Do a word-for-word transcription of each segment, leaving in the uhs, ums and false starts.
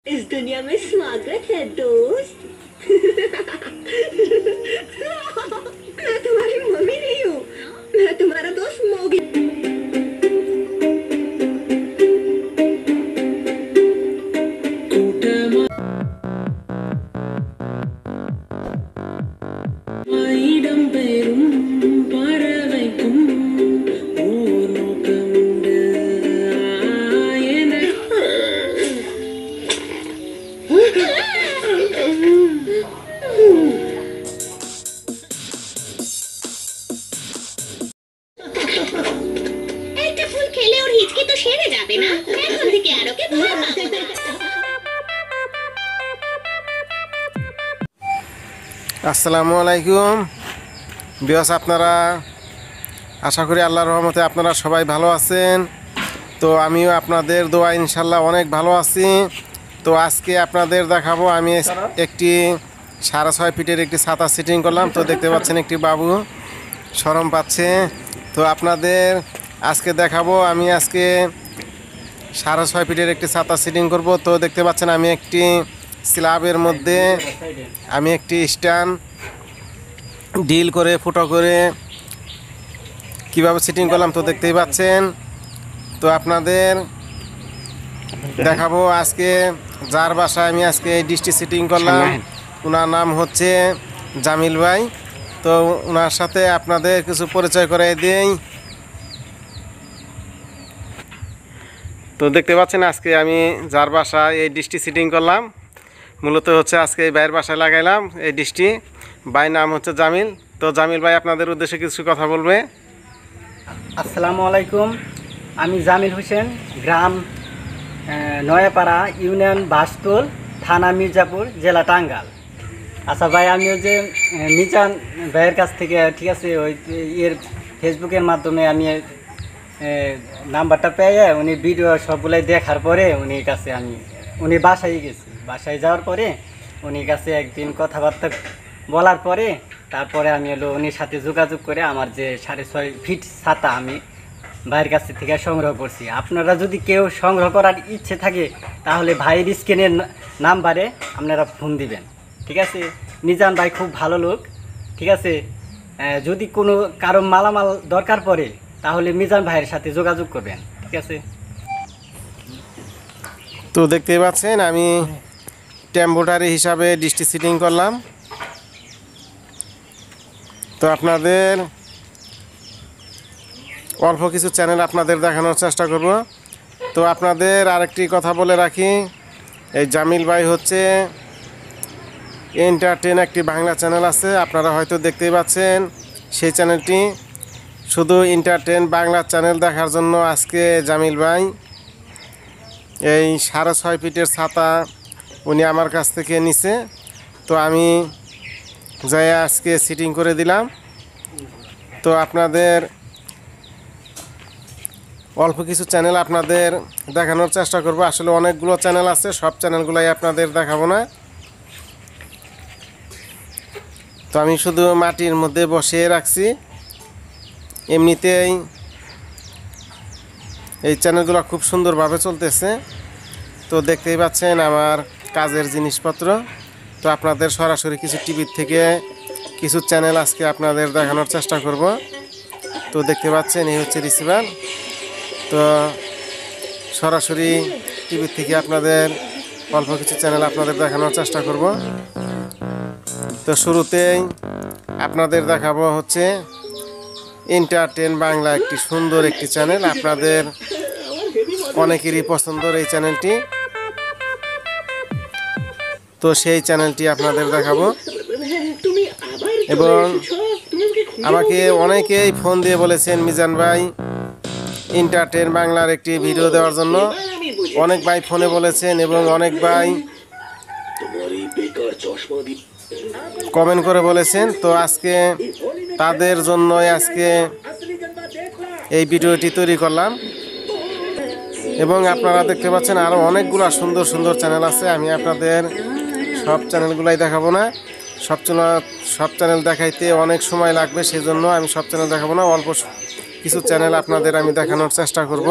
इस दुनिया में स्वागत है दोस्त। मैं तुम्हारी मम्मी नहीं हूँ, मैं तुम्हारा दोस्त मोगी। আসসালামু আলাইকুম বিয়াস, আপনারা আশা করি আল্লাহর রহমতে আপনারা সবাই ভালো আছেন। তো আমিও আপনাদের দোয়া ইনশাল্লাহ অনেক ভালো আছি। তো আজকে আপনাদের দেখাবো আমি একটি সাড়ে ছয় ফিটের একটি ছাতা সেটিং করলাম। তো দেখতে পাচ্ছেন একটি বাবু শরম পাচ্ছে। তো আপনাদের আজকে দেখাবো আমি আজকে সাড়ে ছয় ফিটের একটি ছাতা সেটিং করব। তো দেখতে পাচ্ছেন আমি একটি স্ল্যাবের মধ্যে আমি একটি স্ট্যান্ড ডিল করে ফুটো করে কিভাবে সেটিং করলাম তো দেখতেই পাচ্ছেন। তো আপনাদের দেখাবো আজকে যার বাসায় আমি আজকে এই ডিশটি সেটিং করলাম, ওনার নাম হচ্ছে জামিল ভাই। তো ওনার সাথে আপনাদের কিছু পরিচয় করে দিই। তো দেখতে পাচ্ছেন আজকে আমি যার বাসায় এই ডিশটি সেটিং করলাম, মূলত হচ্ছে আজকে এই ভাইয়ের বাসায় লাগাইলাম এই ডিশটি। ভাই নাম হচ্ছে জামিল। তো জামিল ভাই আপনাদের উদ্দেশ্যে কিছু কথা বলবে। আসসালামু আলাইকুম, আমি জামিল হোসেন, গ্রাম নয়াপাড়া, ইউনিয়ন বাসতুল, থানা মির্জাপুর, জেলা টাঙ্গাইল। আচ্ছা ভাই, আমি ওই যে মিজান ভাইয়ের কাছ থেকে ঠিক আছে ওই এর ফেসবুকের মাধ্যমে আমি নাম্বারটা পেয়ে উনি ভিডিও সবগুলাই দেখার পরে উনি কাছে আমি উনি বাসায় গেছি। বাসায় যাওয়ার পরে উনি কাছে একদিন কথাবার্তা বলার পরে তারপরে আমি হলো উনির সাথে যোগাযোগ করে আমার যে সাড়ে ছয় ফিট ছাতা আমি ভাইয়ের কাছ থেকে সংগ্রহ করছি। আপনারা যদি কেউ সংগ্রহ করার ইচ্ছে থাকে তাহলে ভাইয়ের স্ক্রিনের নাম্বারে আপনারা ফোন দিবেন, ঠিক আছে। মিজান ভাই খুব ভালো লোক, ঠিক আছে। যদি কোনো কারো মালামাল দরকার পড়ে তাহলে মিজান ভাইয়ের সাথে যোগাযোগ করবেন, ঠিক আছে। তো দেখতেই পাচ্ছেন আমি টেম্পোরারি হিসাবে ডিশটি সেটিং করলাম। তো আপনাদের অল্প কিছু চ্যানেল আপনাদের দেখানোর চেষ্টা করব। তো আপনাদের আরেকটি কথা বলে রাখি, এই জামিল ভাই হচ্ছে এন্টারটেন একটি বাংলা চ্যানেল আছে, আপনারা হয়তো দেখতেই পাচ্ছেন। সেই চ্যানেলটি শুধু এন্টারটেন বাংলা চ্যানেল দেখার জন্য আজকে জামিল ভাই এই সাড়ে ছয় ফিটের ছাতা উনি আমার কাছ থেকে নিছে। তো আমি যাই আজকে সিটিং করে দিলাম। তো আপনাদের অল্প কিছু চ্যানেল আপনাদের দেখানোর চেষ্টা করব। আসলে অনেকগুলো চ্যানেল আছে, সব চ্যানেলগুলাই আপনাদের দেখাবো না। তো আমি শুধু মাটির মধ্যে বসিয়ে রাখছি। এমনিতেই এই চ্যানেলগুলো খুব সুন্দরভাবে চলতেছে। তো দেখতেই পাচ্ছেন আমার কাজের জিনিসপত্র। তো আপনাদের সরাসরি কিছু টিভির থেকে কিছু চ্যানেল আজকে আপনাদের দেখানোর চেষ্টা করব। তো দেখতে পাচ্ছেন এই হচ্ছে রিসিভার। তো সরাসরি টিভির থেকে আপনাদের অল্প কিছু চ্যানেল আপনাদের দেখানোর চেষ্টা করব। তো শুরুতেই আপনাদের দেখাবো হচ্ছে এন্টারটেন বাংলা, একটি সুন্দর একটি চ্যানেল, আপনাদের অনেকেরই পছন্দের এই চ্যানেলটি। তো সেই চ্যানেলটি আপনাদের দেখাবো। এবং আমাকে অনেকেই ফোন দিয়ে বলেছেন মিজান ভাই এন্টারটেন বাংলার একটি ভিডিও দেওয়ার জন্য। অনেক ভাই ফোনে বলেছেন এবং অনেক ভাই কমেন্ট করে বলেছেন। তো আজকে তাদের জন্যই আজকে এই ভিডিওটি তৈরি করলাম। এবং আপনারা দেখতে পাচ্ছেন আরও অনেকগুলো সুন্দর সুন্দর চ্যানেল আছে। আমি আপনাদের সব চ্যানেলগুলাই দেখাবো না, সব সব চ্যানেল দেখাইতে অনেক সময় লাগবে, সেজন্য আমি সব চ্যানেল দেখাবো না। অল্প কিছু চ্যানেল আপনাদের আমি দেখানোর চেষ্টা করব।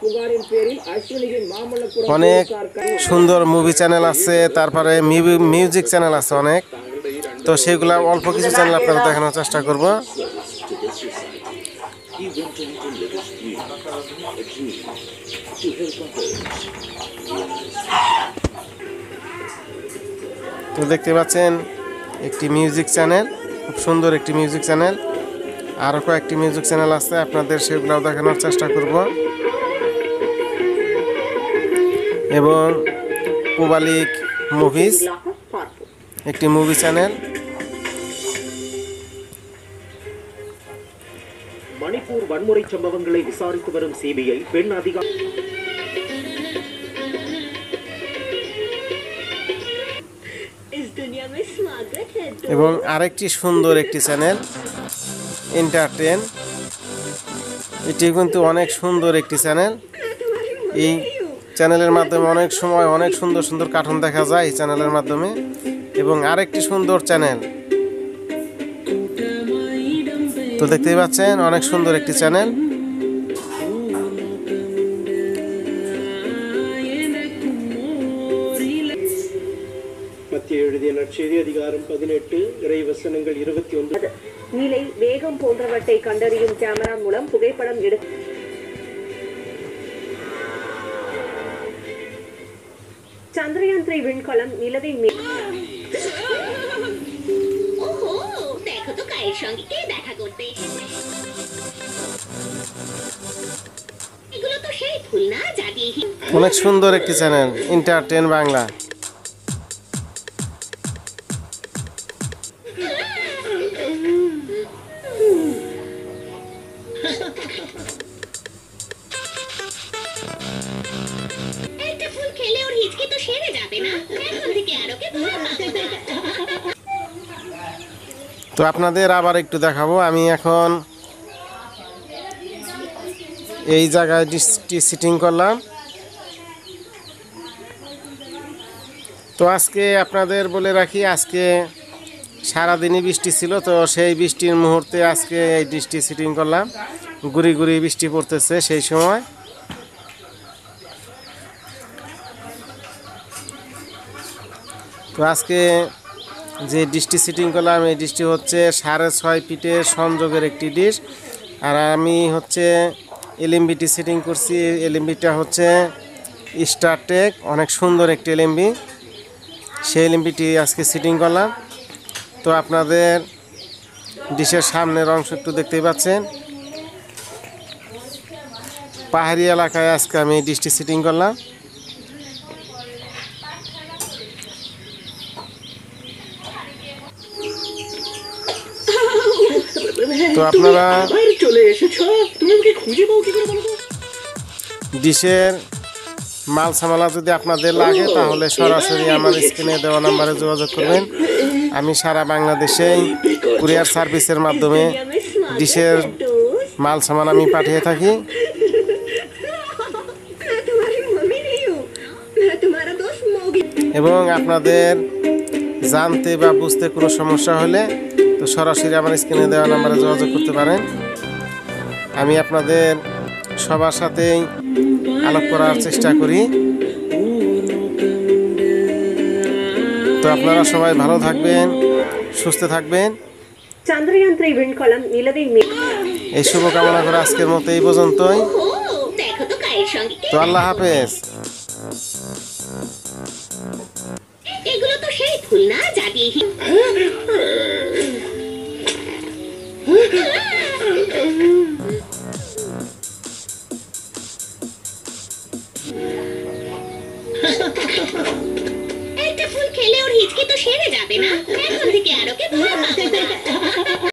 অনেক সুন্দর মুভি চ্যানেল আছে, তারপরে মিউজিক চ্যানেল আছে অনেক, তো সেগুলা অল্প কিছু চ্যানেল আপনাদের দেখানোর চেষ্টা করব। তো দেখতে পাচ্ছেন একটি মিউজিক চ্যানেল, খুব সুন্দর একটি মিউজিক চ্যানেল। আরও কয়েকটি মিউজিক চ্যানেল আছে, আপনাদের সেগুলোও দেখানোর চেষ্টা করব। এবং পুবালিক মুভিজ একটি মুভি চ্যানেল। மணிப்பூர் வன்முறை சம்பவங்களை விசாரித்து வரும் சிபிஐ பெண் அதிகாரி এবং আরেকটি সুন্দর একটি চ্যানেল এন্টারটেন, এটি কিন্তু অনেক সুন্দর একটি চ্যানেল। এই চ্যানেলের মাধ্যমে অনেক সময় অনেক সুন্দর সুন্দর কার্টুন দেখা যায় এই চ্যানেলের মাধ্যমে। এবং আরেকটি সুন্দর চ্যানেল, তো দেখতেই পাচ্ছেন অনেক সুন্দর একটি চ্যানেল। மத்திய எழுதிய நற்செய்தி அதிகாரம் பதினெட்டு இறை வசனங்கள் இருபத்தி ஒன்று. நிலை வேகம் போன்றவற்றை கண்டறியும் கேமரா மூலம் புகைப்படம் எடு சந்திரயான் த்ரீ விண்கலம் நிலவை দেখো তো কায়ের সঙ্গে কে দেখা করতে এসেছে। এগুলো তো সেই ফুল না যা দিয়ে অনেক সুন্দর একটি চ্যানেল এন্টারটেন বাংলা। একটা ফুল খেলে ওর হিচকি তো সেরে যাবে না, এখন থেকে আর ওকে ভয় পাবে না। তো আপনাদের আবার একটু দেখাবো, আমি এখন এই জায়গায় ডিশটি সিটিং করলাম। তো আজকে আপনাদের বলে রাখি, আজকে সারাদিনই বৃষ্টি ছিল, তো সেই বৃষ্টির মুহূর্তে আজকে এই ডিশটি সিটিং করলাম। গুড়ি গুড়ি বৃষ্টি পড়তেছে সেই সময়। তো আজকে যে ডিশটি সিটিং করলাম এই ডিশটি হচ্ছে সাড়ে ছয় ফিটের সংযোগের একটি ডিশ। আর আমি হচ্ছে এলএমবিটি সিটিং করছি। এলএমবিটা হচ্ছে স্টারটেক, অনেক সুন্দর একটি এলএমবি, সেই এলএমবিটি আজকে সিটিং করলাম। তো আপনাদের ডিশের সামনের অংশ একটু দেখতেই পাচ্ছেন। পাহাড়ি এলাকায় আজকে আমি ডিশটি সিটিং করলাম। তো আপনারা চলে এসেছো, তুমি আমাকে খুঁজে পাও কি করে বলো তো? ডিশের মাল সামালা যদি আপনাদের লাগে তাহলে সরাসরি আমার স্ক্রিনে দেওয়া নাম্বারে যোগাযোগ করবেন। আমি সারা বাংলাদেশেই কুরিয়ার সার্ভিসের মাধ্যমে ডিশের মাল সামান আমি পাঠিয়ে থাকি। এবং আপনাদের জানতে বা বুঝতে কোনো সমস্যা হলে তো সরাসরি আমার স্ক্রিনে দেওয়া নাম্বারে যোগাযোগ করতে পারেন। আমি আপনাদের সবার সাথেই আলাপ করার চেষ্টা করি। তো আপনারা সবাই ভালো থাকবেন, সুস্থ থাকবেন। চন্দ্রয়ান ত্রি বিণ্কলম নিলবে এই শুভকামনা করে আজকের মতো এই পর্যন্তই। দেখো তো কায়ের সঙ্গে তো আল্লাহ হাফেজ। এগুলো তো সেই ফুল না যা দিয়ে একটা ফুল খেলে ওর হিচকি তো সেরে যাবে না, এখন থেকে আর ওকে ভয় পাবে না।